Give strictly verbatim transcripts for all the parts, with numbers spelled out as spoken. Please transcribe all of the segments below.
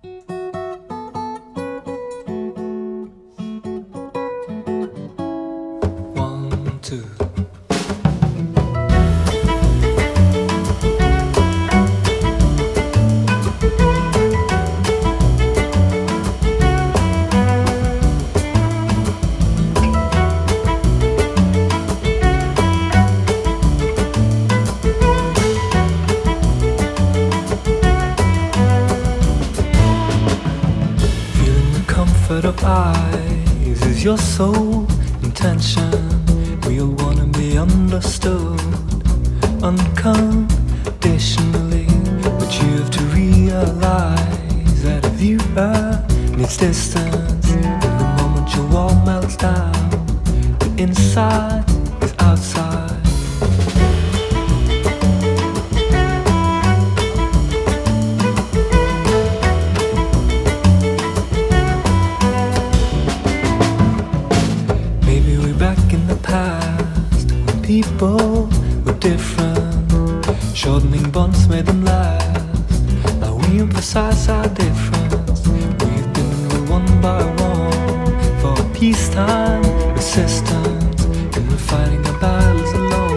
One, two. Of eyes is your sole intention. We all wanna be understood unconditionally, but you have to realize that a viewer needs distance. In the moment your wall melts down, the inside is outside. People were different, shortening bonds made them last. Now we emphasize our difference. We've been ruled one by one for peacetime resistance, and we're fighting our battles alone.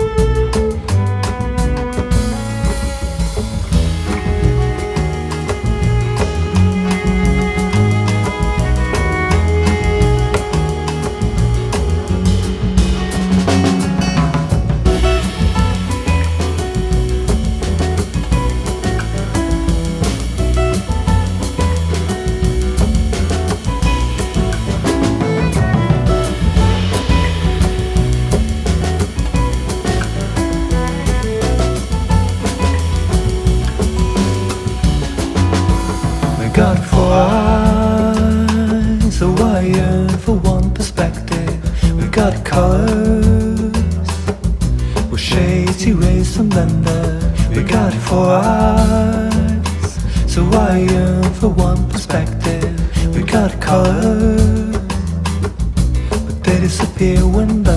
Got four eyes, a wire for one perspective. We got colors, with shades erased and blended. We got four eyes, so wire for one perspective. We got colors, but they disappear when blended.